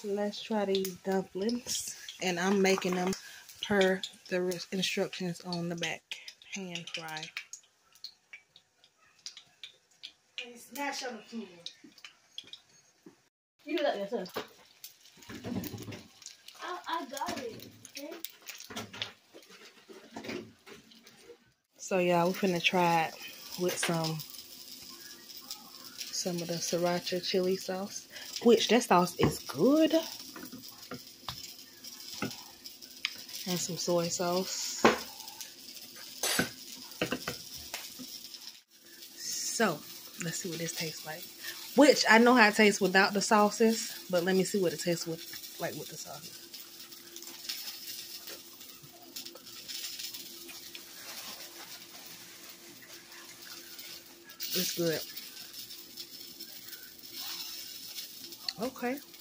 Let's try these dumplings. And I'm making them per the instructions on the back. Hand fry. Snatch on the food. You do that yourself. I got it. Okay? So y'all, we're finna try it with some of the sriracha chili sauce, which that sauce is good, and some soy sauce. So let's see what this tastes like. Which I know how it tastes without the sauces, but let me see what it tastes with, like with the sauces. It's good. Okay.